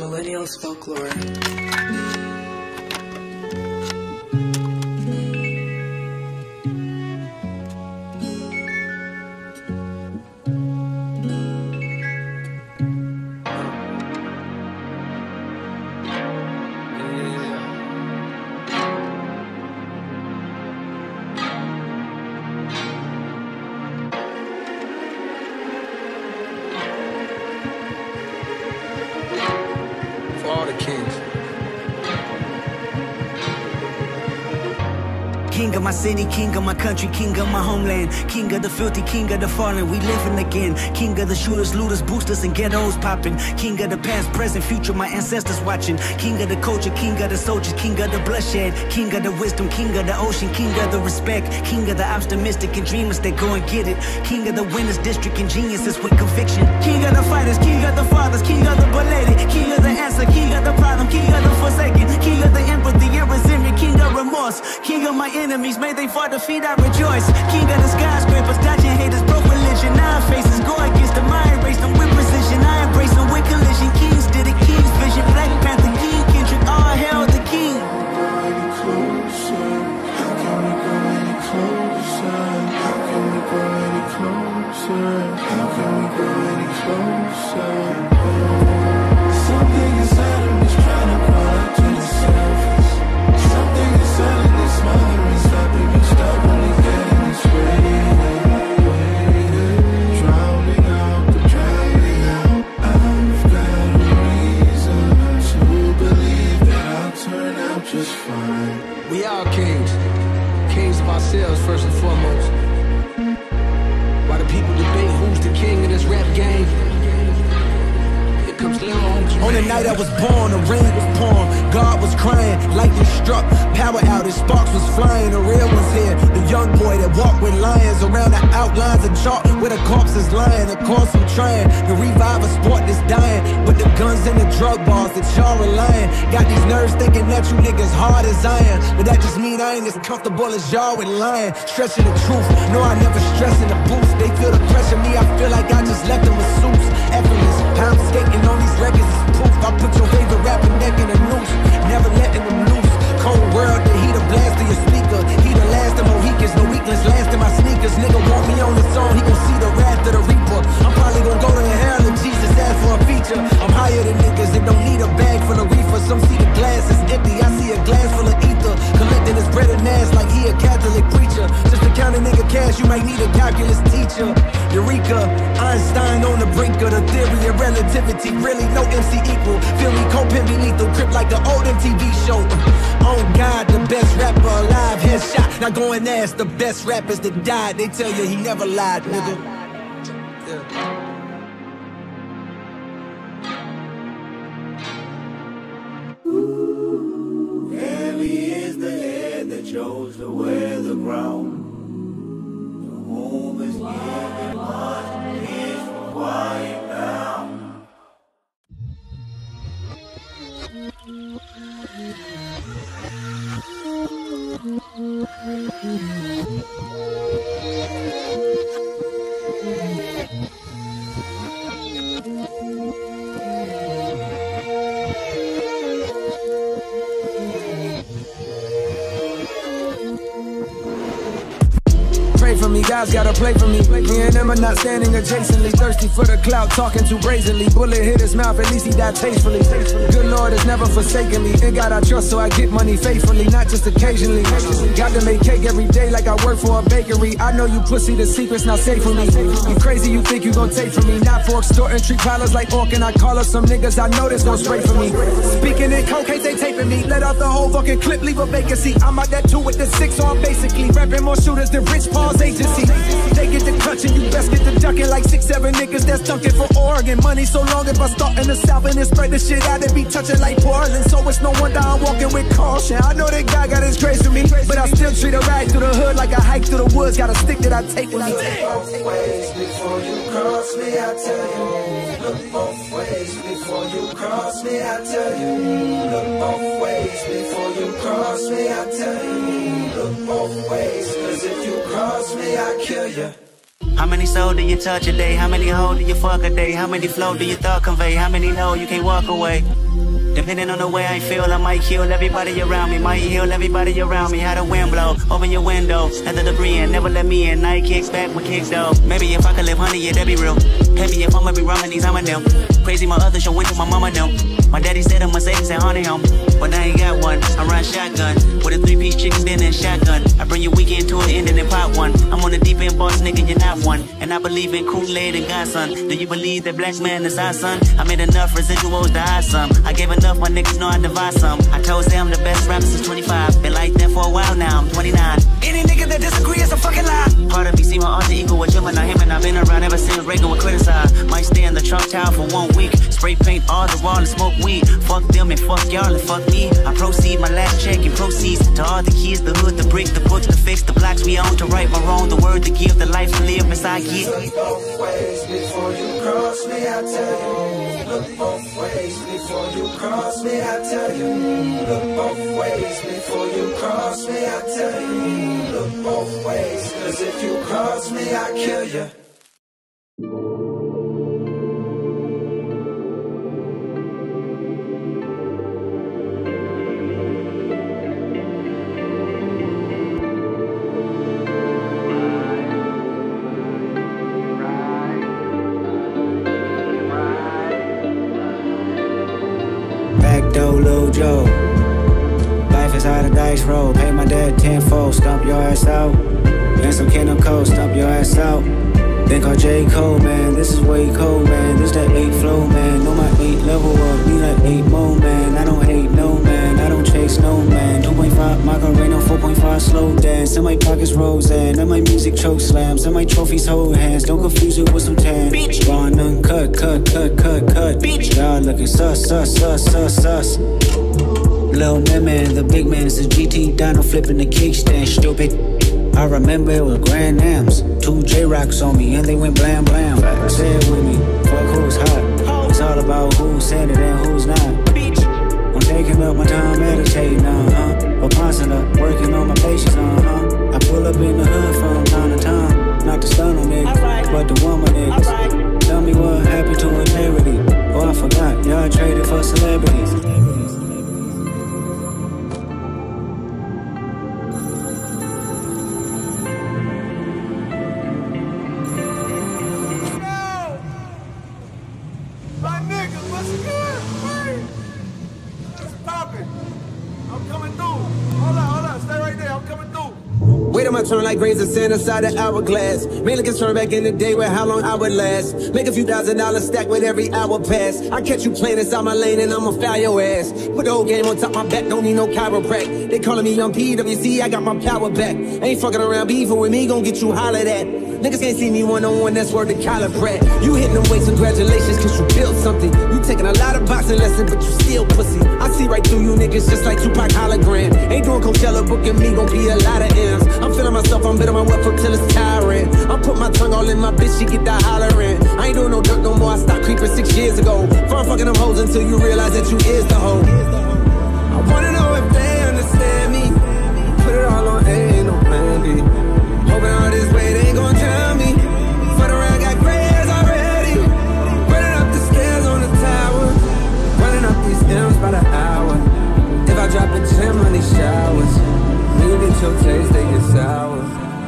Millennials Folklore. All the kings. King of my city, king of my country, king of my homeland. King of the filthy, king of the fallen, we living again. King of the shooters, looters, boosters, and ghettos popping. King of the past, present, future, my ancestors watching. King of the culture, king of the soldiers, king of the bloodshed. King of the wisdom, king of the ocean, king of the respect. King of the optimistic and dreamers that go and get it. King of the winners, district, and geniuses with conviction. King of the fighters, king of the fathers, king of the belated. King of the answer, king of the problem, king of the forsaken. King of the empathy and resentment, king of remorse. King of my enemies, may they fall defeat, I rejoice. King of the skyscrapers, dodging haters, broke religion. Nine faces, go against them, I erase them with precision. I embrace them with collision. Kings did it, King's vision. Black Panther, King Kendrick, all hail the king. How can we go any closer? How can we go any closer? How can we go any closer? Something inside of me's trying to crawl out to the surface. Something inside of this mother is stopping me, stubbornly getting its way. Drowning out the drowning out. I've got a reason to believe that I'll turn out just fine. We all kings. Kings of ourselves first and foremost. While the people debate who's the king of this rap game, here comes Lil Holmes. On the night I was born, the rain was pouring, God was crying, lightning struck, power outage, sparks was flying, the real one's here, the young boy that walked with lions around the outlines of chalk, where the corpse is lying. Of course I'm trying to revive a sport that's dying, but the guns and the drug bars that y'all relying, got these nerves thinking that you niggas hard as iron, but that just mean I ain't as comfortable as y'all with lying, stretching the truth, no I never stressing the boost, they feel the pressure, me I feel like I just left them with suits, effortless, how I'm skating on these records is proof, I put your favorite rapper neck in a noose, never letting them loose, cold world, the heat a blast to your speaker, he the last of Mohicans, no weakness, last in my sneakers, nigga want me on the song, he gon' see the wrath of the reaper, I'm probably gon' go to hell if Jesus asked for a feature, I'm higher than niggas that don't need a bag full of reefer, some see the glass is empty, I see a glass full of ether, collecting his bread and ass like he a Catholic preacher, just to count a nigga cash, you might need a calculus teacher, Eureka, Einstein on the brink of the theory of relativity, really no MC equal, feel me, co-pimp be lethal, grip like the old MTV show, oh God, the best rapper alive, headshot, now go and ask the best rappers that died, they tell you he never lied, nigga. Yeah. Heavy is the head that chose to wear the crown. The womb is giving much peace for quiet now. Pray for me, God's gotta play for me. Me and them are not standing adjacently. Thirsty for the clout, talking too brazenly. Bullet hit his mouth, at least he died tastefully. Good Lord has never forsaken me. In God I trust, so I get money faithfully, not just occasionally. Got to make cake every day like I work for a bakery. I know you pussy, the secret's not safe for me. You crazy, you think you gon' take from me. Not for extorting, treat collars like orc, and I call up some niggas I know that's gon' spray for me. Speaking in cold case, they taping me. Let out the whole fucking clip, leave a vacancy. I'm out that 2 with the 6, so I'm basically repping more shooters than Rich Paul's agency. They get the clutch and you best get the ducking like 6, 7 niggas that's dunking for Oregon. Money so long if I start in the South and then spread the shit out, it be touching like Portland. So it's no wonder I'm walking with caution. I know that God got his grace for me, but I still treat a ride through the hood like a hike through the woods. Got a stick that I take with me. Look both ways before you cross me, I tell you. Look both ways before you cross me, I tell you. Look both ways before you cross me, I tell you. Look both ways, cause if you cross me, I kill you. How many souls do you touch a day? How many hoes do you fuck a day? How many flow do you thought convey? How many know you can't walk away? Depending on the way I feel, I might kill everybody around me. Might heal everybody around me. How the wind blow, open your window, let the debris in, never let me in. Night kicks back with kicks though. Maybe if I could live 100, yeah, that'd be real. Heavy if I'ma be rhyming these, I'm a them. Crazy my other show went to my mama them. My daddy said a Mercedes and haunted him, but I ain't got one. I run shotgun with a 3-piece chicken dinner and shotgun. I bring your weekend to an end and then pop one. I'm on the deep end, boss nigga, you're not one. And I believe in Kool-Aid and Godson. Do you believe that black man is our son? I made enough residuals to hide some. I gave enough, my niggas know I divide some. I told them the best rapper since 25. Been like that for a while now, I'm 29. Any nigga that disagree is a fucking lie. Part of me see my alter ego with Gemini, him and I've been around ever since Reagan would criticize. Might stay in the Trump Tower for 1 week. Spray paint all the wall and smoke weed. Fuck them and fuck y'all and fuck me. I proceed my last check and proceeds to all the kids, the hood, the brick, the books, the fix, the blocks we own, to right my wrong, the word to give, the life to live as I get. Look both ways before you cross me, I tell you. Look both ways before you cross me, I tell you. Look both ways before you cross me, I tell you. Look both ways, cause if you cross me, I kill you. Backdoor Lil Joe. Life is how the dice roll. Pay my dad tenfold, stomp your ass out. And some Kingdom Code, stomp your ass out. Then call J. Cole, man, this is way cold, man. This that 8 flow, man. Know my 8 level up, need like 8 more, man. I don't hate no man, I don't chase no man. 2.5 Macarena, 4.5 slow dance. In my pockets Roseanne, and my music choke slams. And my trophies hold hands, don't confuse it with some tan. Bitch, gone uncut, cut. Bitch, y'all looking sus. Lil' man, the big man is a GT Dino flipping the kickstand, stupid. I remember it was Grand Ams, 2 J-Rocks on me and they went blam blam. Say it with me, fuck who's hot. It's all about who's said it and who's not. I'm taking up my time meditating, Reposing up, working on my patience, I pull up in the hood from time to time. Not to stun on niggas, but the woman niggas. Tell me what happened to integrity. Oh, I forgot, y'all traded for celebrities. Turn like grains of sand inside an hourglass. Mainly concerned back in the day with how long I would last. Make a few $1,000 stack with every hour pass. I catch you playing inside my lane and I'ma foul your ass. Put the whole game on top my back, don't need no chiropract. They calling me young PWC, I got my power back. Ain't fucking around beefing with me, gon' get you hollered at. Niggas can't see me one-on-one, that's word to Kyler Pratt. You hitting them weights, congratulations, cause you built something. You taking a lot of boxing lessons, but you still pussy. I see right through you niggas just like Tupac hologram. Ain't doing Coachella, booking me gon' be a lot of M's. I'm feeling myself, I'm bitter my wealth up till it's tiring. I'm put my tongue all in my bitch, she get that hollering. I ain't doing no dirt no more, I stopped creeping 6 years ago. Far fucking them hoes until you realize that you is the hoe. I wanna know if they understand me. Put it all on A, ain't no plan B. Hoping all this weight ain't gon' drown me. For the ride, got gray hairs already. Running up the stairs on the tower. Running up these M's by the hour. If I drop a gem on these showers, you get your taste, they get sour.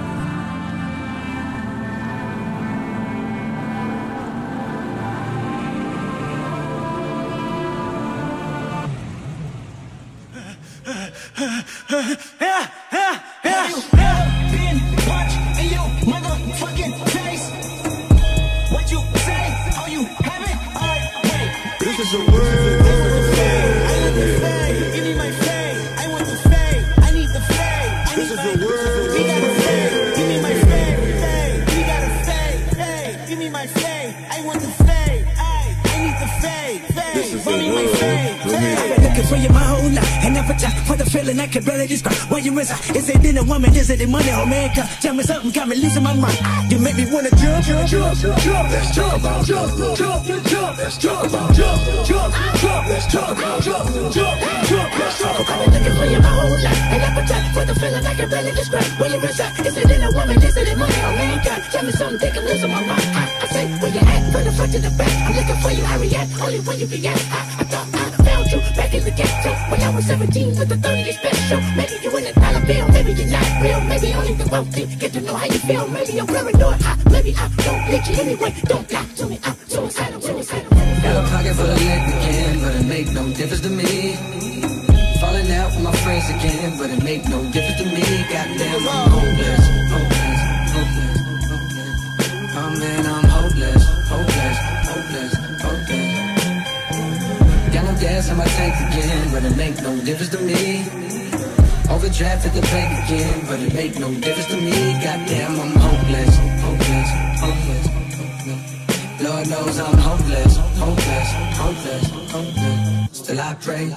I can barely describe where you reside. Is it in a woman? Is it in money or man? Tell me something, got me losing my mind. You make me wanna jump. Let's talk about jump. Let's talk about jump. Let's talk about jump. I've been looking for you my whole life. An appetite for the feeling I can barely describe where you reside. Is it in a woman? Is it in money or man? Tell me something, think I'm losing my mind. I say where you at, from the front to the back. I'm looking for you, I react. Only when you react. I thought I found you. back in the ghetto when I was 17 with the 30th special. Maybe you in a dollar bill, maybe you're not real. Maybe only the wealthy get to know how you feel. Maybe I'm paranoid, maybe I don't need you anyway. Don't lie to me, I'm suicidal. Got a pocket full of liquor again, but it make no difference to me. Falling out with my friends again, but it make no difference to me. Goddamn, I'm hopeless. Oh man, I'm hopeless. Got no gas in my tank again, but it make no difference to me. Overdraft at the bank again, but it make no difference to me. Goddamn, I'm hopeless. Lord knows I'm hopeless. Still I pray.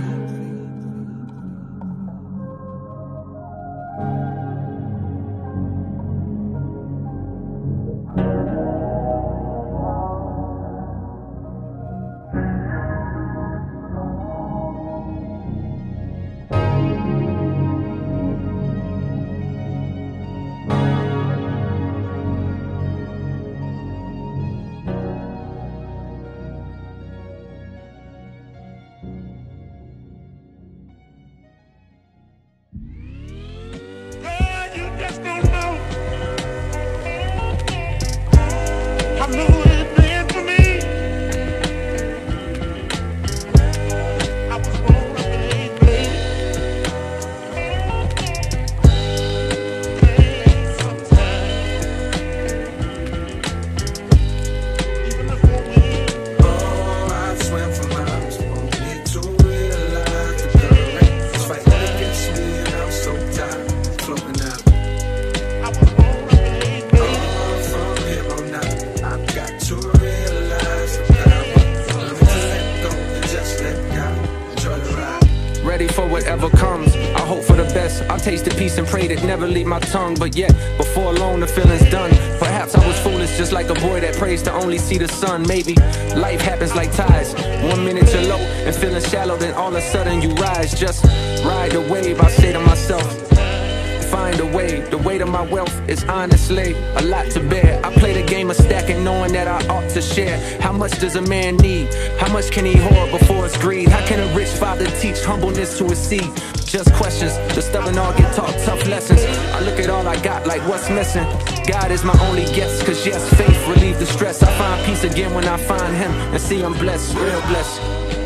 But yet, before long the feeling's done. Perhaps I was foolish, just like a boy that prays to only see the sun. Maybe life happens like tides. 1 minute you're low and feeling shallow, then all of a sudden you rise. Just ride the wave, I say to myself, find a way. The weight of my wealth is honestly a lot to bear. I play the game of stacking, knowing that I ought to share. How much does a man need? How much can he hoard before it's greed? How can a rich father teach humbleness to his seed? Just questions, the stubborn all get taught tough lessons. I look at all I got like what's missing. God is my only guess, cause yes, faith relieve the stress. I find peace again when I find him, and see I'm blessed, real blessed.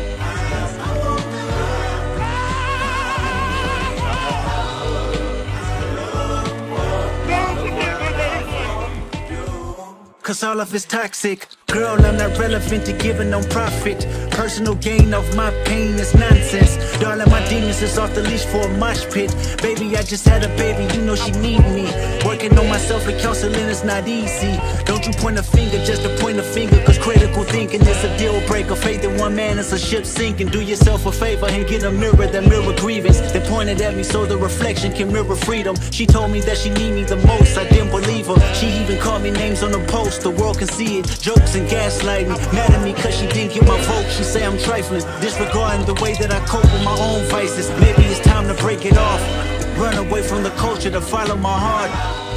Cause all of it's toxic. Girl, I'm not relevant to giving no profit. Personal gain of my pain is nonsense. Darling, my demons is off the leash for a mosh pit. Baby, I just had a baby, you know she need me. Working on myself and counseling is not easy. Don't you point a finger just to point a finger, cause critical thinking is a deal breaker. Faith in one man is a ship sinking. Do yourself a favor and get a mirror that mirror grievance. They pointed at me so the reflection can mirror freedom. She told me that she need me the most, I didn't believe her. She even called me names on the post, the world can see it. Jokes and gaslighting, mad at me cause she didn't get my vote. She say I'm trifling, disregarding the way that I cope with my own vices. Maybe it's time to break it off, run away from the culture to follow my heart.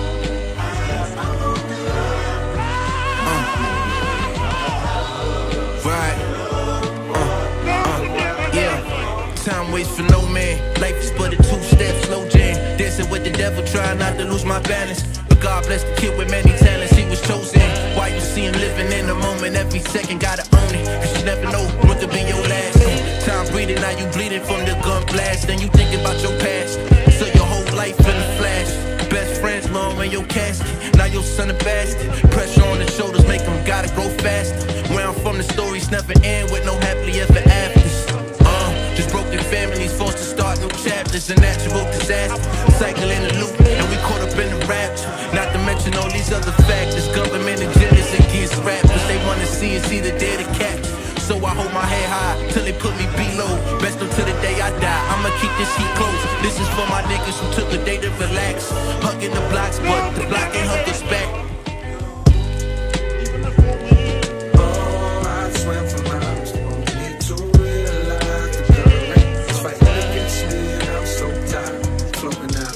Time waits for no man. Life is but a two-step slow jam. Dancing with the devil, trying not to lose my balance. But God bless the kid with many talents, he was chosen. Why you see him living in the moment? Every second gotta own it, cause you never know what could be your last. Time breathing, now you bleeding from the gun blast. Then you think about your past, so your whole life in a flash. Best friends long in your casket, now your son a bastard. Pressure on the shoulders make him gotta grow faster. Where I'm from, the stories never end with no happily ever afters. Just broken families forced to start new chapters. A natural disaster, cycle in a loop, and we caught up in the rapture. Not to mention all these other factors. Government agendas against rappers. They wanna see us either dead or captured. So I hold my head high till they put me below. Best until the day I die, I'ma keep this heat close. This is for my niggas who took a day to relax. Hugging the blocks, but the block ain't hugged us back. Oh, I swam for miles, only to realize the current is fighting against me, and I'm so tired, floating out.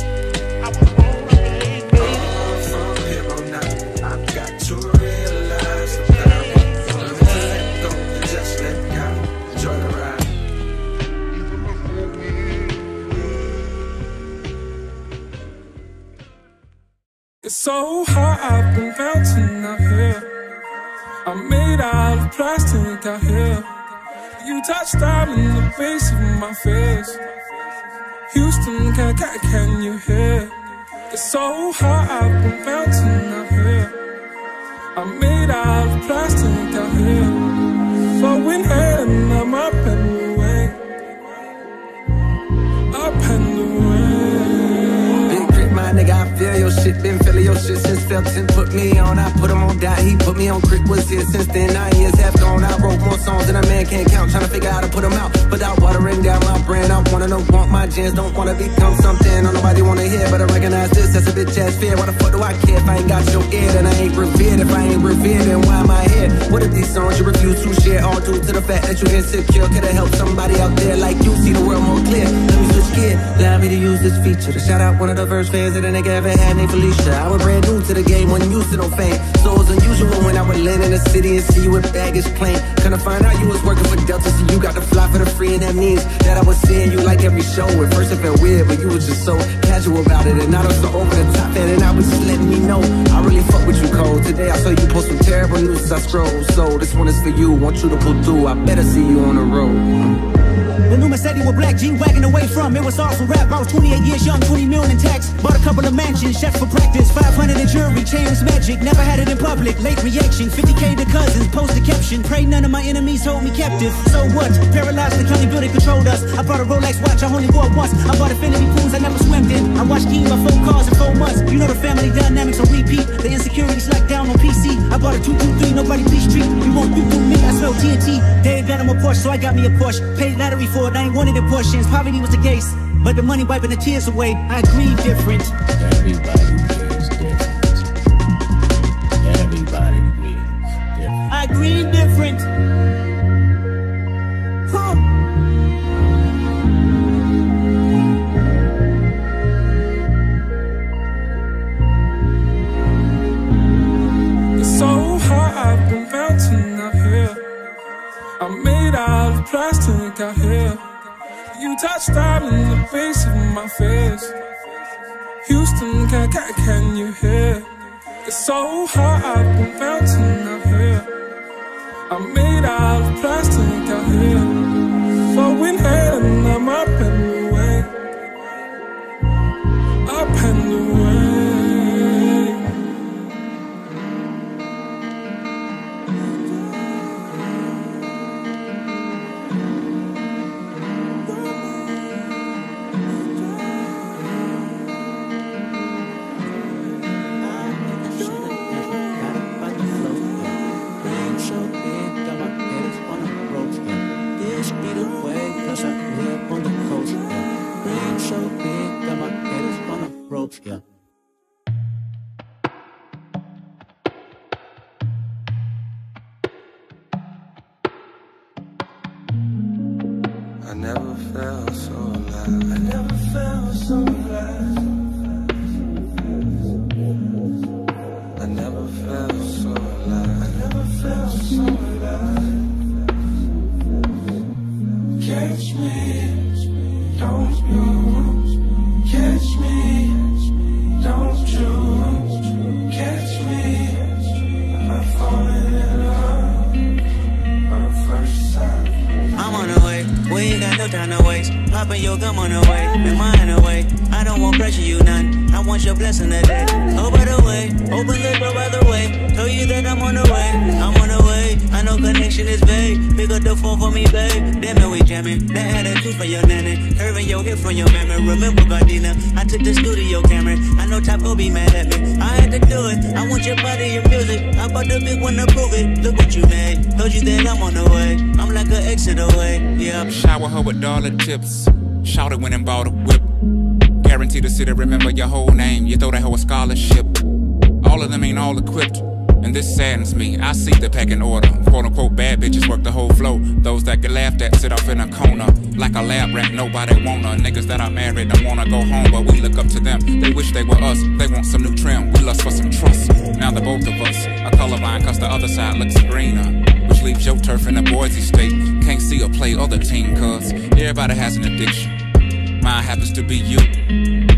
Oh, from here on out, I've got to realize the power. Learn to let go and just let God enjoy the ride. so hot, I've been bouncing out here. I'm made out of plastic out here. You touched down in the base of my face. Houston, can you hear? It's so hot, I've been bouncing out here. I'm made out of plastic out here. Flowing head and I'm up and away. Up and away. Big Crit, my nigga, I feel your shit. Been feeling your shit since Felton put me on. I put him on dot, he put me on. Crit was here since then, 9 years have gone. I wrote more songs than a man can't count. Trying to figure out how to put them out without watering down my brand. I wanna know, want my gens, don't wanna become something. Don't nobody wanna hear, but I recognize this as a bitch ass fear. Why the fuck do I care if I ain't got your ear? Then I ain't revered. If I ain't revered, then why am I here? What if these songs you refuse to share? All due to the fact that you insecure. Could've helped somebody out there like you see the world more clear. Let me switch gear, allow me to use this feature to shout out one of the first fans that a nigga ever had named Felicia. I was brand new to the game, wasn't used to no fame. So it was unusual when I would land in the city and see you with baggage plane. Couldn't find out you was working for Delta, so you got to fly for the free, and that means that I was seeing you like every show. At first it felt weird, but you was just so casual about it, and now I'm so over the top, and I was just letting me know I really fuck with you cold. Today I saw you post some terrible news as I scroll, so this one is for you, want you to pull through. I better see you on the road. The new Mercedes with black G-Wagon away from. It was all for rap. I was 28 years young, 20 million in tax. Bought a couple of mansions, chef for practice. 500 in jewelry, chain was magic. Never had it in public. Late reaction, 50K to cousins. Post a caption. Pray none of my enemies hold me captive. So what? Paralyzed, the county building controlled us. I bought a Rolex watch, I only wore it once. I bought infinity pools I never swam in. I watched King by 4 cars in 4 months. You know the family dynamics on repeat. The insecurities locked down on PC. I bought a 223, nobody please treat. You won't do through me, I smell TNT. Dave got him a Porsche, so I got me a Porsche. Paid lottery for it, I ain't wanted in portions. Poverty was the case, but the money wiping the tears away. I grieve different. Everybody grieves different. Everybody grieves different. I grieve different. It's so hot, I've been bouncing out here. I'm made out of plastic out here. You touched down in the base of my face. Houston, can you hear? It's so hot, I've been bouncing out here. I'm made out of plastic out here. Flowing head and I'm up and away. Up and away. Yeah. I never felt so alive. I never felt so alive. I never felt so alive. I never felt so alive. Catch me, don't you? Catch me, don't you? Catch me. I'm falling in love on the first sight. I'm on the way, we ain't got no time to waste. Poppin' your gum on the way, and mine away. I don't want pressure, you none. I want your blessing today. Oh, by the way, open the door by the way. Told you that I'm on the way, I'm on the way. I know connection is vague. Pick up the phone for me, babe. Damn it, we jamming. That attitude for your nanny. Curving your hip from your memory. Remember, Gardena, I took the studio camera. I know Top will be mad at me. I had to do it. I want your body, your music. I bought the big one to prove it. Look what you made. Told you that I'm on the way. I'm like an exit away. Yeah. Shower her with dollar tips. Shouted when and bought a whip. Guaranteed the city remember your whole name. You throw that hoe a scholarship. All of them ain't all equipped, and this saddens me. I see the pecking order. Quote unquote bad bitches work the whole flow. Those that get laughed at sit off in a corner like a lab rat. Nobody wanna. Niggas that are married don't wanna go home, but we look up to them. They wish they were us. They want some new trim. We lust for some trust. Now the both of us are colorblind, cause the other side looks greener, which leaves your turf in a Boise state. Can't see or play other team, cause everybody has an addiction. Mine happens to be you.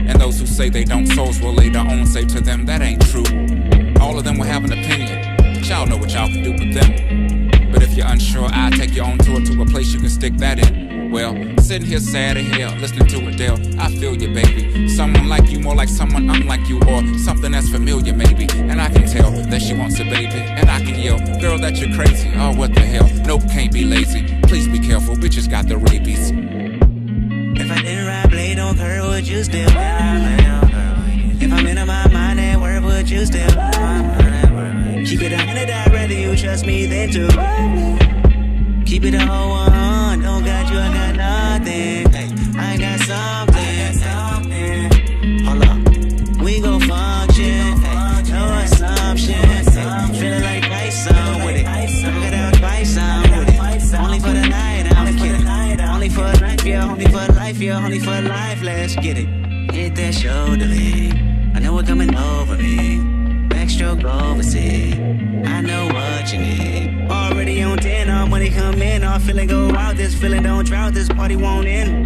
And those who say they don't, souls will later on say to them that ain't true. All of them will have an opinion, but y'all know what y'all can do with them. But if you're unsure, I'll take you on tour to a place you can stick that in. Well, sitting here sad as hell, listening to Adele, I feel you, baby. Someone like you, more like someone unlike you, or something that's familiar, maybe. And I can tell that she wants a baby, and I can yell, girl, that you're crazy. Oh, what the hell? Nope, can't be lazy. Please be careful, bitches got the rabies. If I didn't ride blade on curve, would you still? If I'm in my mind at work, would you still? Keep it 100, I'd rather you trust me than to. Keep it a whole 100, don't got you, I got nothing. Hey, I got something. Hold up, we gon' function. Hey, no assumption. Hey, feeling like Tyson with it. Look at that Tyson with it. Only for the night, I'm kidding. Only for life, yeah, only for life, yeah, only for life. Let's get it. Hit that shoulder lean. I know it's coming over me. Backstroke overseas. I know what you need. Already on 10, all money come in. All feeling go out. This feeling don't drought. This party won't end.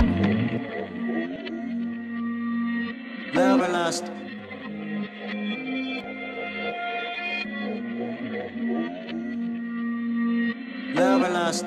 Love or lust? Love or lust?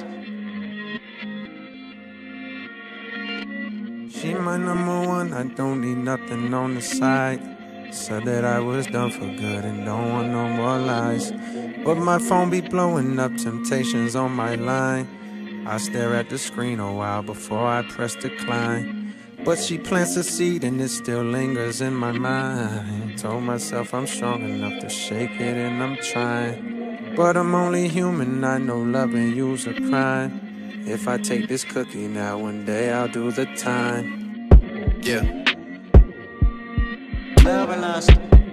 She my number one, I don't need nothing on the side. Said that I was done for good and don't want no more lies. But my phone be blowing up, temptations on my line. I stare at the screen a while before I press decline. But she plants a seed and it still lingers in my mind. Told myself I'm strong enough to shake it and I'm trying. But I'm only human, I know loving you's a crime. If I take this cookie now, one day I'll do the time. Yeah. Love or lust?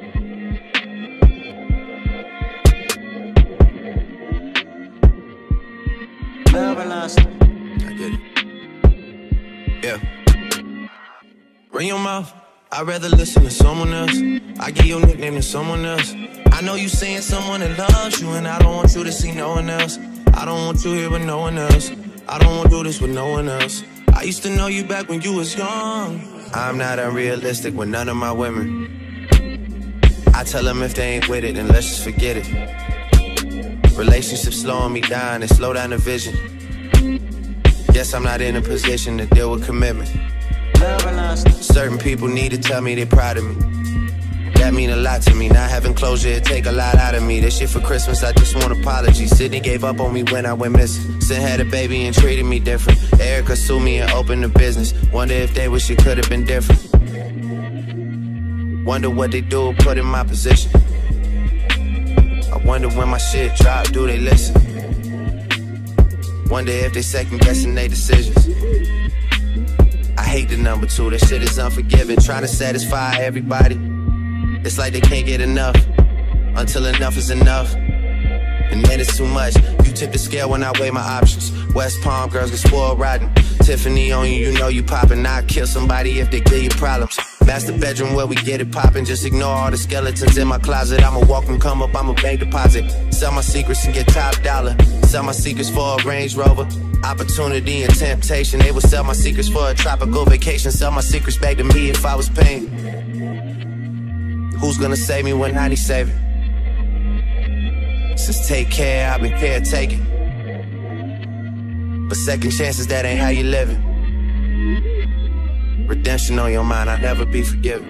Love or lust? I get it. Yeah. Run your mouth. I'd rather listen to someone else. I give your nickname to someone else. I know you saying someone that loves you, and I don't want you to see no one else. I don't want you here with no one else. I don't want to do this with no one else. I used to know you back when you was young. I'm not unrealistic with none of my women. I tell them if they ain't with it, then let's just forget it. Relationships slowing me down and slow down the vision. Guess I'm not in a position to deal with commitment. Certain people need to tell me they're proud of me. That mean a lot to me. Not having closure, it take a lot out of me. This shit for Christmas, I just want apologies. Sydney gave up on me when I went missing. Sin had a baby and treated me different. Erica sued me and opened a business. Wonder if they wish it could have been different. Wonder what they do put in my position. I wonder when my shit drop, do they listen? Wonder if they second guessing their decisions. I hate the number two, that shit is unforgiving. Trying to satisfy everybody. It's like they can't get enough until enough is enough. And then it's too much. You tip the scale when I weigh my options. West Palm girls get spoiled rotten. Tiffany on you, you know you poppin'. I'll kill somebody if they give you problems. Master bedroom where we get it poppin'. Just ignore all the skeletons in my closet. I'ma walk and come up, I'ma bank deposit. Sell my secrets and get top dollar. Sell my secrets for a Range Rover. Opportunity and temptation. They would sell my secrets for a tropical vacation. Sell my secrets back to me if I was paying. Who's gonna save me when I need saving? Since take care, I've been caretaking. But second chances, that ain't how you living. Redemption on your mind, I'll never be forgiven.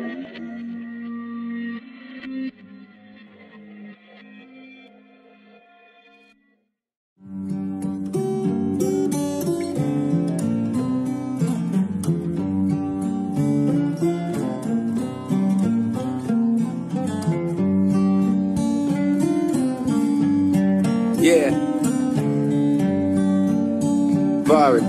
Yeah. Barry.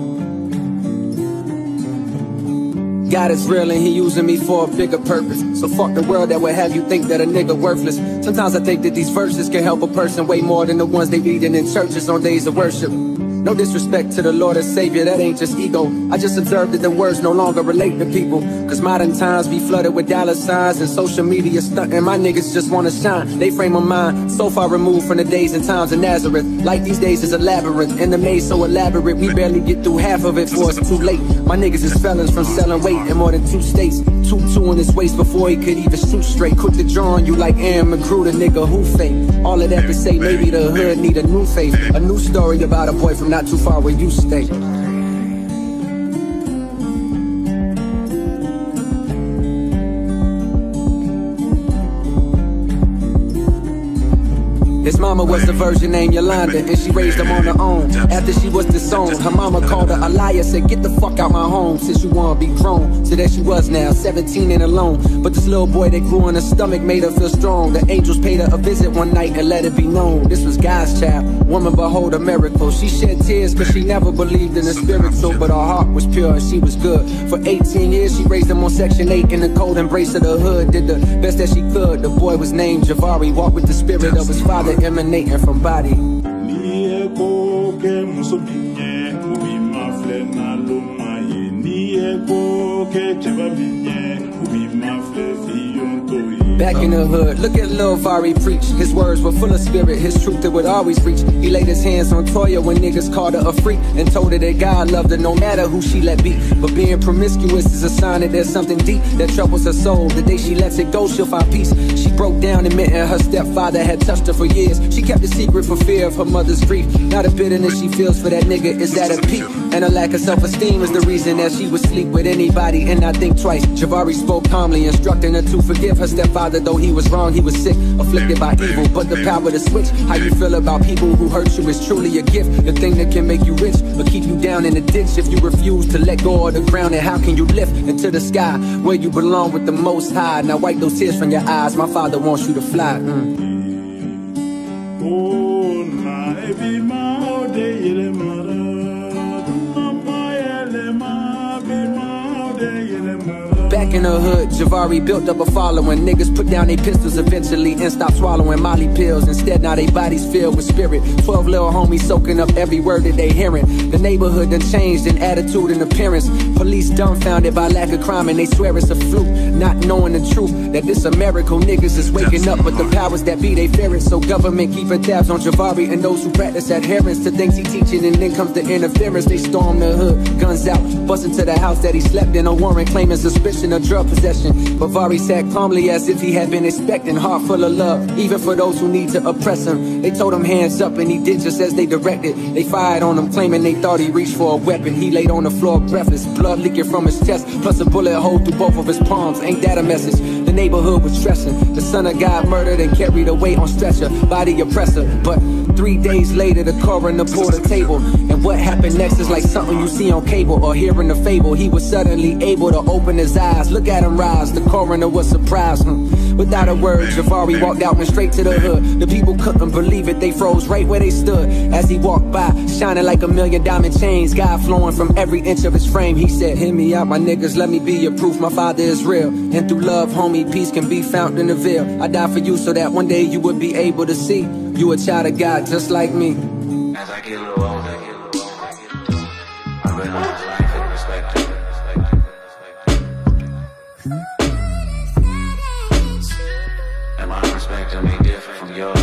God is real and he using me for a bigger purpose. So fuck the world that would have you think that a nigga worthless. Sometimes I think that these verses can help a person way more than the ones they reading in churches on days of worship. No disrespect to the Lord and Savior, that ain't just ego. I just observed that the words no longer relate to people. Cause modern times be flooded with dollar signs and social media stunting. My niggas just wanna shine. They frame of mind so far removed from the days and times of Nazareth. Life these days is a labyrinth, and the maze so elaborate we barely get through half of it before it's too late. My niggas is felons from selling weight in more than 2 states. 2 in his waist before he could even shoot straight. Quick to draw on you like Aaron McGrew, the nigga who fake. All of that to say maybe the hood need a new faith. A new story about a boy from not too far where you stay. His mama was a virgin named Yolanda, and she raised him on her own. After she was disowned, her mama called her a liar, said get the fuck out my home since you wanna be grown. So there she was now, 17 and alone. But this little boy that grew in her stomach made her feel strong. The angels paid her a visit one night and let it be known this was God's child. Woman, behold a miracle. She shed tears cause she never believed in the spiritual, but her heart was pure and she was good. For 18 years she raised him on Section 8 in the cold embrace of the hood. Did the best that she could. The boy was named Javari, walked with the spirit of his father emanating from body. Back in the hood, look at Lil Vari preach. His words were full of spirit, his truth it would always reach. He laid his hands on Toya when niggas called her a freak, and told her that God loved her no matter who she let be. But being promiscuous is a sign that there's something deep that troubles her soul. The day she lets it go, she'll find peace. She broke down admitting her stepfather had touched her for years. She kept it secret for fear of her mother's grief. Now the bitterness she feels for that nigga is at a peak, and her lack of self-esteem is the reason that she would sleep with anybody and not think twice. Javari spoke calmly, instructing her to forgive her stepfather. Though he was wrong, he was sick, afflicted by evil. But the power to switch how you feel about people who hurt you is truly a gift. The thing that can make you rich but keep you down in the ditch if you refuse to let go of the ground. And how can you lift into the sky where you belong with the Most High? Now wipe those tears from your eyes, my Father wants you to fly. Back in the hood, Javari built up a following. Niggas put down their pistols eventually and stopped swallowing Molly pills. Instead, now they bodies filled with spirit. 12 little homies soaking up every word that they hearing. The neighborhood done changed in attitude and appearance. Police dumbfounded by lack of crime and they swear it's a fluke, not knowing the truth that this a miracle. Niggas is waking up, but the powers that be, they fear it. So government keeping tabs on Javari and those who practice adherence to things he teaching. And then comes the interference. They storm the hood, guns out, bust into the house that he slept in. A warrant claiming suspicion of drug possession, but Vari sat calmly as if he had been expecting. Heart full of love, even for those who need to oppress him. They told him hands up and he did just as they directed. They fired on him claiming they thought he reached for a weapon. He laid on the floor breathless, blood leaking from his chest, plus a bullet hole through both of his palms. Ain't that a message? The neighborhood was stressing. The son of God murdered and carried away on stretcher, body oppressor. But 3 days later the coroner pulled a table, and what happened next is like something you see on cable or hear in a fable. He was suddenly able to open his eyes, look at him rise. The coroner was surprised. Without a word, Javari walked out and straight to the hood. The people couldn't believe it, they froze right where they stood as he walked by, shining like a million diamond chains, God flowing from every inch of his frame. He said, hear me out my niggas, let me be your proof my Father is real, and through love homie peace can be found in the veil. I died for you so that one day you would be able to see you a child of God just like me. As I get a little older, I realize life and respect it. And my perspective may differ from yours.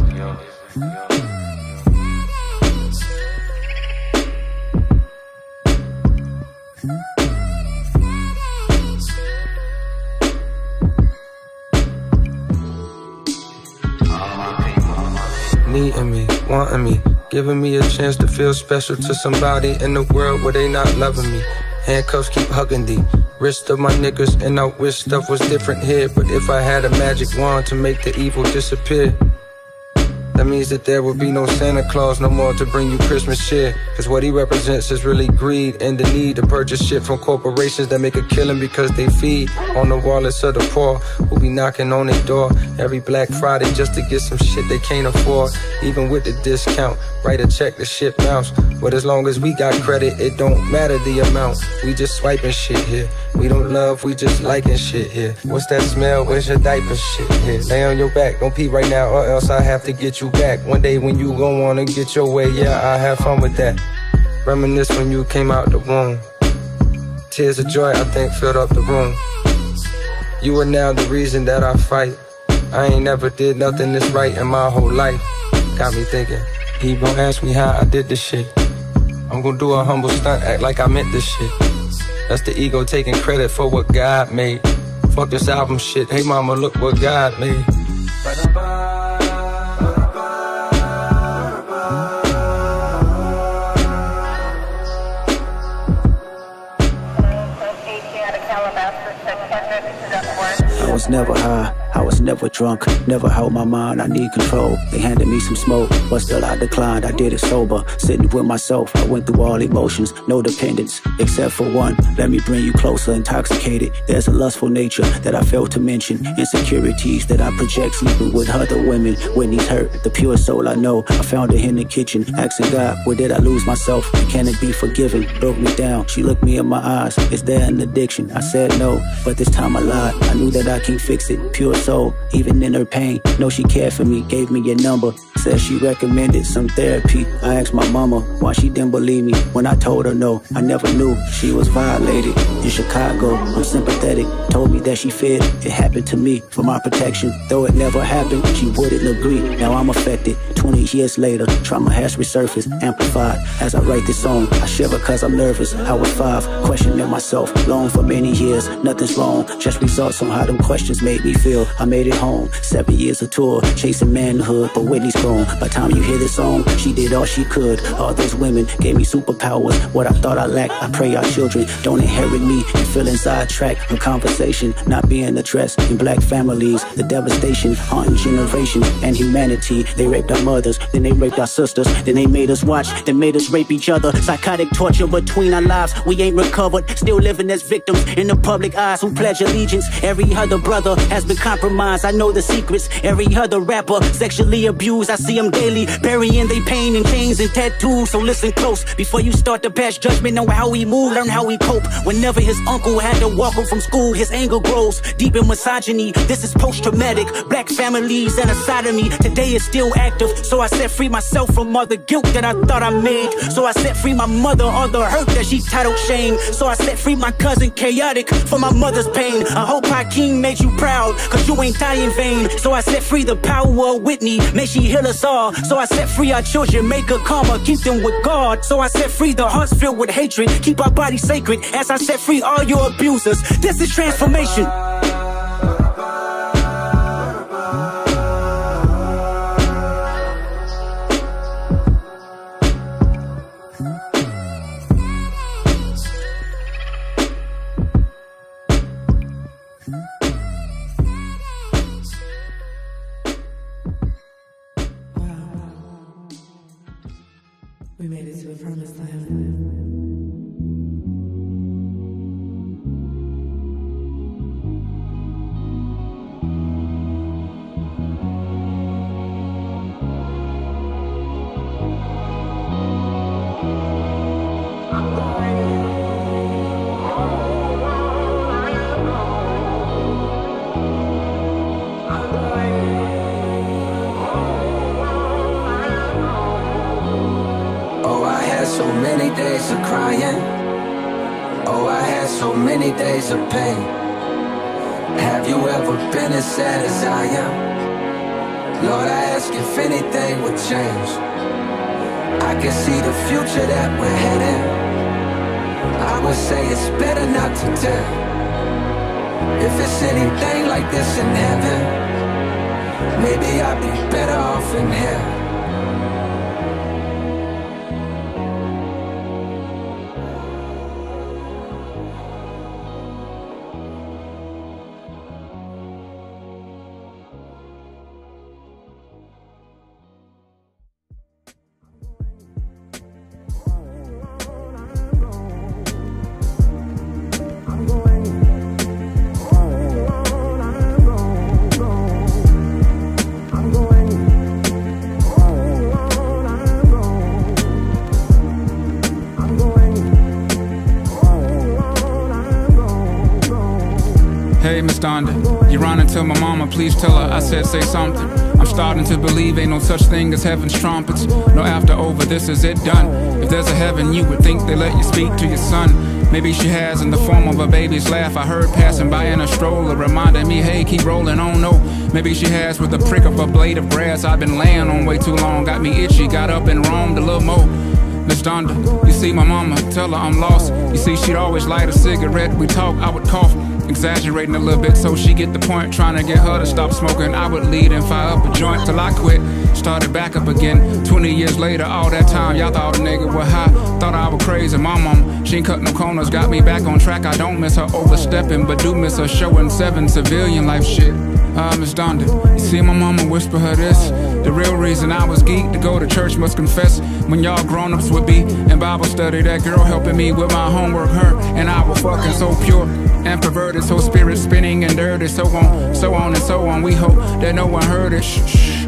Needing me, wanting me, giving me a chance to feel special to somebody in the world where they not loving me. Handcuffs keep hugging the wrist of my niggas, and I wish stuff was different here. But if I had a magic wand to make the evil disappear, that means that there would be no Santa Claus no more to bring you Christmas cheer. Cause what he represents is really greed and the need to purchase shit from corporations that make a killing because they feed on the wallets of the poor who be knocking on their door every Black Friday just to get some shit they can't afford. Even with the discount, write a check, the shit bounce. But as long as we got credit, it don't matter the amount. We just swiping shit here. We don't love, we just liking shit here. What's that smell? Where's your diaper shit here? Lay on your back, don't pee right now or else I have to get you back. One day when you gon' wanna get your way, yeah, I have fun with that. Reminisce when you came out the womb. Tears of joy, I think, filled up the room. You are now the reason that I fight. I ain't never did nothing this right in my whole life. Got me thinking, he gon' ask me how I did this shit. I'm gon' do a humble stunt, act like I meant this shit. That's the ego taking credit for what God made. Fuck this album shit, hey mama, look what God made. I was never high, I was never drunk, never held my mind, I need control. They handed me some smoke, but still I declined, I did it sober. Sitting with myself, I went through all emotions, no dependence, except for one. Let me bring you closer, intoxicated. There's a lustful nature that I failed to mention. Insecurities that I project, sleeping with other women. Whitney's hurt, the pure soul I know. I found her in the kitchen, asking God, where did I lose myself? Can it be forgiven? Broke me down, she looked me in my eyes. Is there an addiction? I said no, but this time I lied. I knew that I can't fix it. Pure soul, even in her pain. Know she cared for me, gave me your number. Said she recommended some therapy. I asked my mama why she didn't believe me when I told her no. I never knew she was violated. In Chicago, I'm sympathetic. Told me that she feared it happened to me for my protection. Though it never happened, she wouldn't agree. Now I'm affected. 20 years later, trauma has resurfaced, amplified. As I write this song, I shiver cause I'm nervous. I was 5, questioning myself, long for many years. Nothing's wrong, just results on how them questions made me feel. I made it home, 7 years of tour, chasing manhood, but Whitney's gone. By the time you hear this song, she did all she could. All those women gave me superpowers. What I thought I lacked, I pray our children don't inherit me and feeling sidetracked. A conversation not being addressed in black families. The devastation haunting generations and humanity. They raped our mothers, then they raped our sisters, then they made us watch, then made us rape each other. Psychotic torture between our lives. We ain't recovered, still living as victims in the public eyes who pledge allegiance. Every other brother has been compromised. I know the secrets. Every other rapper sexually abused. I see them daily, burying their pain in chains and tattoos. So listen close before you start to pass judgment on how we move. Learn how we cope. Whenever his uncle had to walk him from school, his anger grows deep in misogyny. This is post-traumatic. Black families and a side of me today is still active. So I set free myself from all the guilt that I thought I made. So I set free my mother, all the hurt that she titled shame. So I set free my cousin Chaotic for my mother's pain. I hope Hakeem made you proud, cause you ain't die in vain. So I set free the power of Whitney, may she heal us all. So I set free our children, make a karma, keep them with God. So I set free the hearts filled with hatred, keep our bodies sacred. As I set free all your abusers, this is transformation. We made it to the promised land. So many days of crying. Oh, I had so many days of pain. Have you ever been as sad as I am? Lord, I ask if anything would change. I can see the future that we're heading. I would say it's better not to tell. If it's anything like this in heaven, maybe I'd be better off in hell. Hey, Miss Donda, you run and tell my mama, please tell her I said say something. I'm starting to believe ain't no such thing as heaven's trumpets. No after over, this is it done. If there's a heaven, you would think they let you speak to your son. Maybe she has in the form of a baby's laugh I heard passing by in a stroller, reminding me, hey, keep rolling on, no. Maybe she has with the prick of a blade of grass I've been laying on way too long. Got me itchy, got up and roamed a little more. Miss Donda, you see my mama, tell her I'm lost. You see she'd always light a cigarette, we talk, I would cough, exaggerating a little bit so she get the point. Trying to get her to stop smoking, I would lead and fire up a joint till I quit. Started back up again, 20 years later, all that time y'all thought a nigga was high. Thought I was crazy, my mom, she ain't cut no corners. Got me back on track, I don't miss her overstepping, but do miss her showing 7 civilian life shit. Miss Donda, you see my mama whisper her this. The real reason I was geeked to go to church must confess. When y'all grown-ups would be in Bible study, that girl helping me with my homework, her and I were fucking so pure and perverted, so spirit spinning and dirty, so on and so on. We hope that no one heard it. Shh, shh.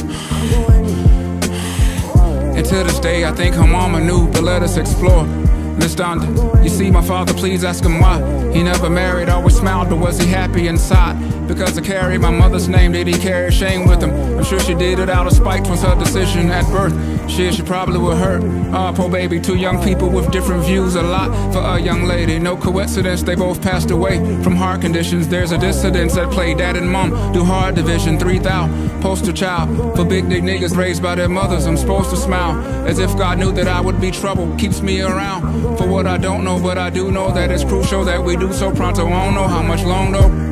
And to this day, I think her mama knew, but let us explore. Miss Donda, you see my father, please ask him why. He never married, always smiled, but was he happy inside? Because I carried my mother's name, did he carry shame with him? I'm sure she did it out of spite, was her decision at birth. Shit, she probably would hurt. Poor baby, 2 young people with different views, a lot for a young lady. No coincidence, they both passed away from heart conditions. There's a dissidence at play, dad and mom do hard division. 3,000, poster child for big dick niggas raised by their mothers. I'm supposed to smile, as if God knew that I would be trouble. Keeps me around for what I don't know, but I do know that it's crucial that we do so pronto. I don't know how much long though.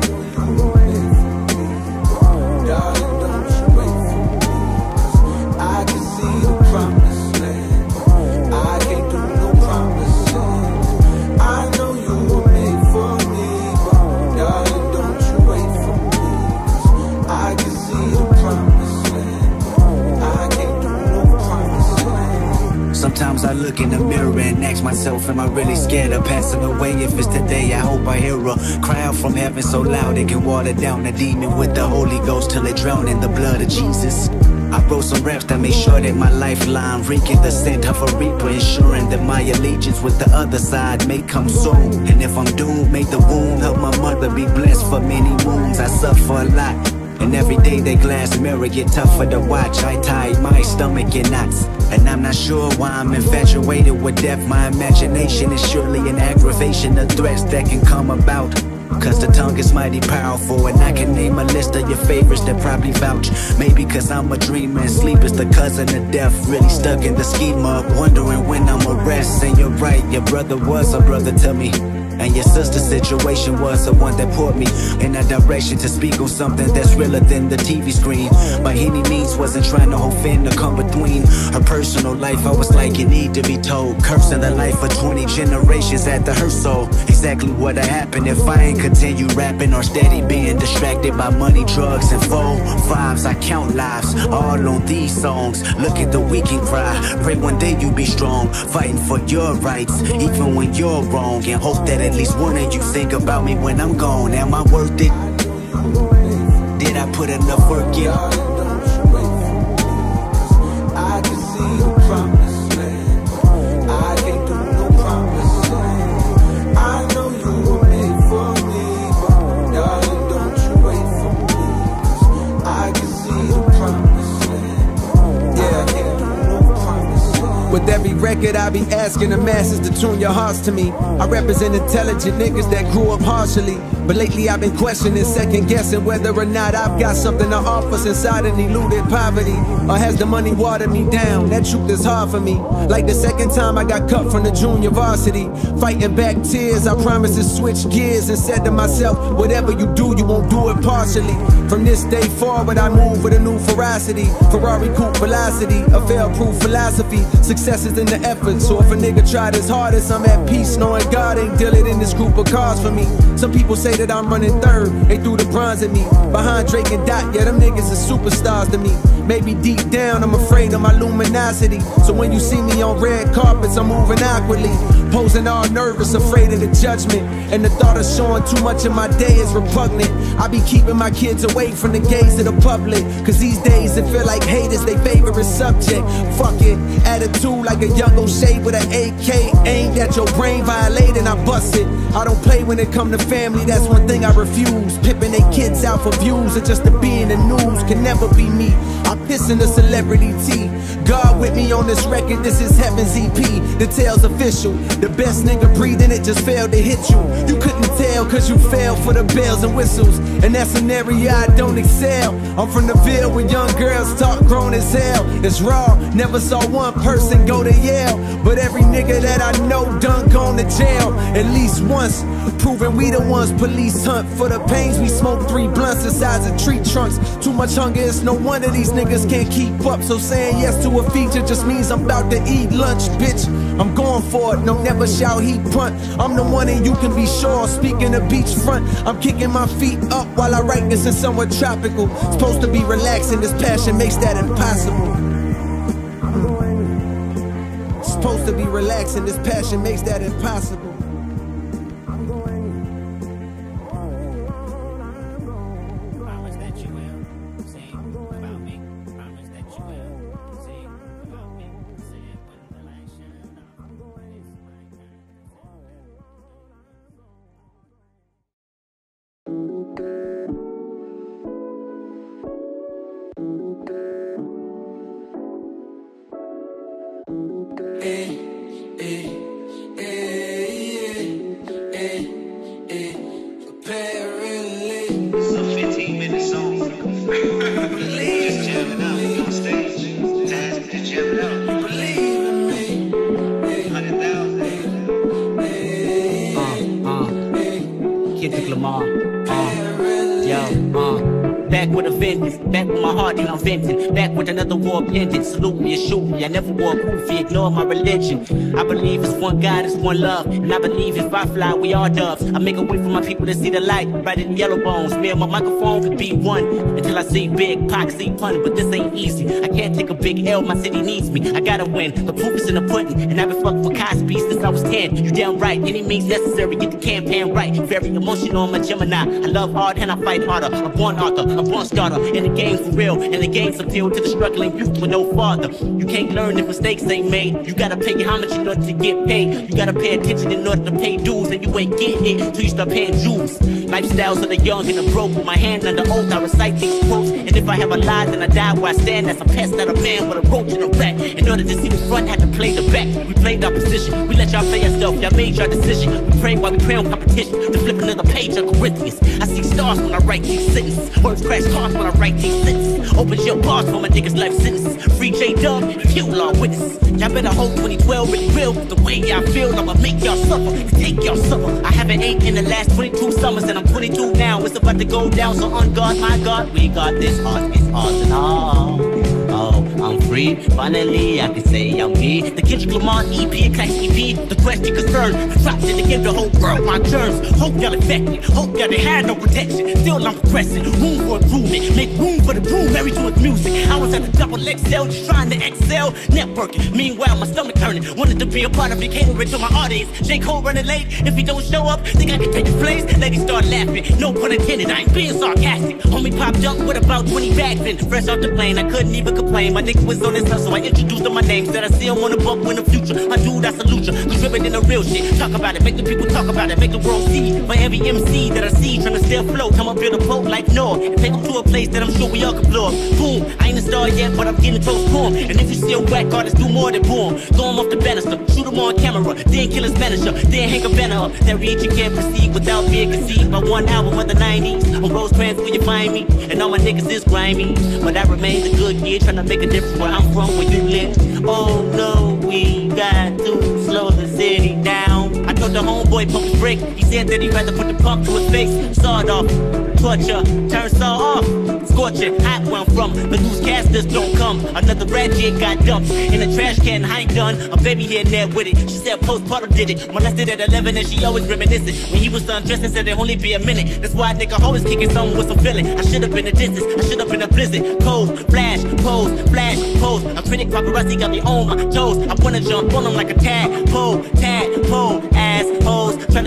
Sometimes I look in the mirror and ask myself, am I really scared of passing away? If it's today, I hope I hear a cry out from heaven so loud it can water down the demon with the Holy Ghost till it drown in the blood of Jesus. I wrote some raps that made sure that my lifeline reeking the scent of a reaper, ensuring that my allegiance with the other side may come soon. And if I'm doomed, may the wound help my mother be blessed for many wounds. I suffer a lot, and every day that glass mirror get tougher to watch. I tie my stomach in knots, and I'm not sure why I'm infatuated with death. My imagination is surely an aggravation of threats that can come about. Cause the tongue is mighty powerful, and I can name a list of your favorites that probably vouch. Maybe cause I'm a dreamer and sleep is the cousin of death. Really stuck in the schema, wondering when I'ma rest. And you're right, your brother was a brother to me, and your sister's situation was the one that put me in a direction to speak on something that's realer than the TV screen. By any means, wasn't trying to offend or come between her personal life. I was like, you need to be told, cursing the life of 20 generations after her soul. Exactly what'd happen if I ain't continue rapping or steady being distracted by money, drugs, and 4-5s. I count lives all on these songs. Look at the weak and cry. Pray one day you be strong, fighting for your rights, even when you're wrong, and hope that at least one of you think about me when I'm gone. Am I worth it? Did I put enough work in? I can see the promised land. I can't do no promising. I know you were made for me, but darling, don't you wait for me. I can see the promised land. Yeah, I can't do no promising. With every record I be asking the masses to tune your hearts to me. I represent intelligent niggas that grew up partially, but lately I've been questioning, second guessing whether or not I've got something to offer since I done eluded poverty. Or has the money watered me down? That truth is hard for me. Like the second time I got cut from the junior varsity, fighting back tears, I promised to switch gears and said to myself, whatever you do, you won't do it partially. From this day forward, I move with a new ferocity. Ferrari coupe velocity, a fail-proof philosophy. Success is in the effort, so if a nigga tried his hardest, I'm at peace knowing God ain't dealing in this group of cars for me. Some people say that I'm running third, they threw the bronze at me. Behind Drake and Dot, yeah, them niggas are superstars to me. Maybe deep down, I'm afraid of my luminosity. So when you see me on red carpets, I'm moving awkwardly. Posing all nervous, afraid of the judgment, and the thought of showing too much of my day is repugnant. I be keeping my kids away from the gaze of the public, cause these days it feel like hate is their favorite subject. Fuck it, attitude like a young O'Shea with an AK aimed at your brain, violating, I bust it. I don't play when it come to family, that's one thing I refuse. Pimping they kids out for views or just to be in the news can never be me. I piss in the celebrity tea. God with me on this record, this is Heaven's EP. The tale's official, the best nigga breathing it just failed to hit you. You couldn't tell cause you fell for the bells and whistles, and that's an area I don't excel. I'm from the Ville where young girls talk grown as hell. It's raw, never saw one person go to Yale, but every nigga that I know done gone to jail at least once, proving we the ones police hunt for the pains. We smoke 3 blunts the size of tree trunks. Too much hunger, it's no wonder these niggas can't keep up. So saying yes to a feature just means I'm about to eat lunch, bitch. I'm going for it, no never shall he punt. I'm the one and you can be sure. Speaking of beachfront, I'm kicking my feet up while I write this in somewhat tropical. Supposed to be relaxing, this passion makes that impossible. Supposed to be relaxing, this passion makes that impossible. Back with another war pendant. Salute me and shoot me. I never wore goofy, ignore my religion. I believe it's one God, it's one love. And I believe if I fly, we all doves. I make a way for my people to see the light. Right in yellow bones. Me and my microphone could be one. Until I see big, Pac, see pun. But this ain't easy. I can't take a big L, my city needs me. I gotta win. The proof is in the pudding. And I've been fucking for Cosby since I was 10. You damn right. Any means necessary, get the campaign right. Very emotional, I'm a Gemini. I love hard and I fight harder. I'm born author, I'm born starter. In the game for real. And the game's appeal to the struggling youth with no father. You can't learn if mistakes ain't made. You gotta pay how much in order to get paid. You gotta pay attention in order to pay dues. And you ain't getting it till you start paying dues. Lifestyles of the young and the broke. With my hand under oath, I recite these quotes. And if I have a lie, then I die where I stand. That's a pest, not a man with a roach and a rat. In order to see the front, had to play the back. We played our position. We let y'all play yourself. Y'all made your decision. We pray while we pray on competition. To flip another page of Corinthians. I see stars when I write these sentences. Words crash cars when I write these sentences. Open your bars for my niggas' life sentences. Free J-Dub and kill all witnesses. Y'all better hope 2012 really real. The way y'all feel, I'ma make y'all suffer. Take y'all suffer. I haven't ate in the last 22 summers and I'm 22 now. It's about to go down, so on God, my God, we got this heart. It's ours and all. Oh, I'm free. Finally, I can say I'm me. The Kendrick Lamar EP, class EP. The question concerned. I dropped it to give the whole world my germs. Hope y'all infected. Hope y'all didn't have no protection. Still I'm progressing. Room for improvement. Make room for the broom. Married to its music. I was at the double XL, just trying to excel. Networking. Meanwhile, my stomach turning. Wanted to be a part of it. Catering to my audience. J. Cole running late. If he don't show up, think I can take his place? Ladies start laughing. No pun intended. I ain't being sarcastic. Homie popped up with about 20 bags in. Fresh off the plane. I couldn't even complain. My nigga was on his hustle. I introduced him my name. Said I see him on the bump in the future. My dude, I salute you. Contributing the real shit. Talk about it. Make the people talk about it. Make the world see. For every MC that I see trying to stay afloat. Come up build a boat like Noah. And take him to a place that I'm sure we all can blow up. Boom. I ain't a star yet, but I'm getting close to him. And if you still whack artists, do more than boom. Throw him off the banister. Shoot him on camera. Then kill his manager. Then hang a banner up. That reads you can't proceed without being conceived by one album of the 90s. On Rosecrans where you find me. And all my niggas is grimy. But I remain a good year trying to make a difference where I'm from, where you live. Oh no, we got to slow the city down. I told the homeboy pump his brake. He said that he'd rather put the pump to his face. Sawed off, torture, turn saw off. Scorching, hot where I'm from. The newscasters don't come. Another rat jig got dumped in a trash can. I ain't done. A baby here and there with it. She said postpartum did it. Molested at 11 and she always reminiscing. When he was undressing, said it'd only be a minute. That's why a nigga always kicking something with some feeling. I should have been a distance. I should have been a blizzard. Cold, flash, pose, flash, pose. A critic paparazzi got me on my toes. I wanna jump on him like a tadpole, tadpole.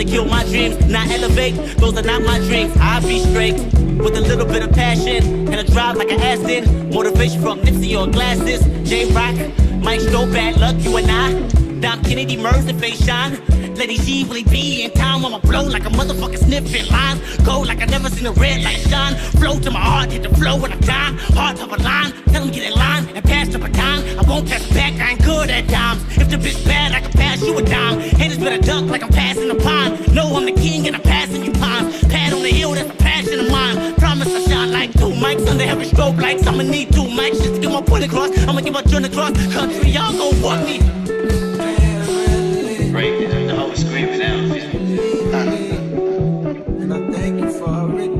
kill my dreams, not elevate. Those are not my dreams. I be straight with a little bit of passion and a drive like an Aston. Motivation from Nipsey or glasses. J-Rock, Mike Stowe, bad luck, you and I. Dom Kennedy, Murs and Face Shine. Lady G really be in town. I'ma blow like a motherfucker sniffing lines. Go like I never seen a red light shine. Flow to my heart, hit the flow when I'm down. Heart of a line, tell them get in line and pass the baton. I won't pass it back, I ain't good at dimes. If the bitch bad, I can pass you a dime. Haters better duck like I'm passing the pond. Know I'm the king and I'm passing you pines. Pad on the hill, that's a passion of mine. Promise I shine like 2 mics under heavy strobe lights. I'ma need 2 mics just to get my point across. I'ma get my joint across country, y'all gon' fuck me. Right, the whole screaming out. And I thank you for it.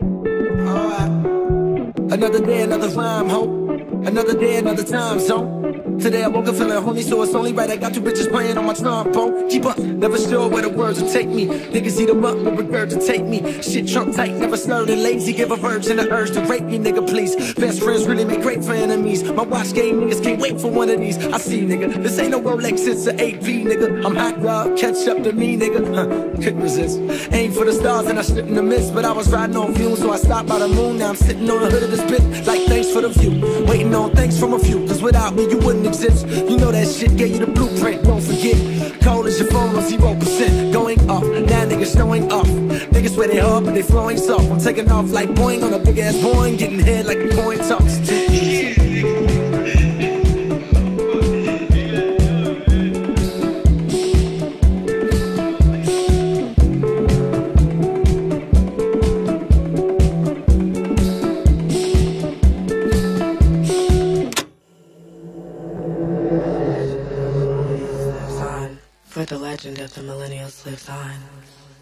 Another day, another rhyme, ho. Another day, another time zone. Today I woke up feeling horny, so it's only right I got 2 bitches playing on my trombone. Keep up, never sure where the words will take me. Niggas eat them up, but regurgitate me. Shit trunk tight, never slurred and lazy. Give a virgin the urge to rape me, nigga, please. Best friends really make great for enemies. My watch game niggas can't wait for one of these. I see, nigga, this ain't no Rolex, it's an AP, nigga. I'm hot, dog, catch up to me, nigga. Couldn't resist. Aim for the stars and I slipped in the mist, but I was riding on fumes, so I stopped by the moon. Now I'm sitting on the hood of this bitch, like thanks for the view. Waiting on thanks from a few, cause without me you wouldn't exist. You know that shit gave you the blueprint, don't forget. Cold as your phone on 0%, going off. Now niggas showing off. Niggas swear they hard, but they flowing soft. I'm taking off like Boeing on a big ass Boeing, getting head like the coin talks. For the legend of the millennials lives on.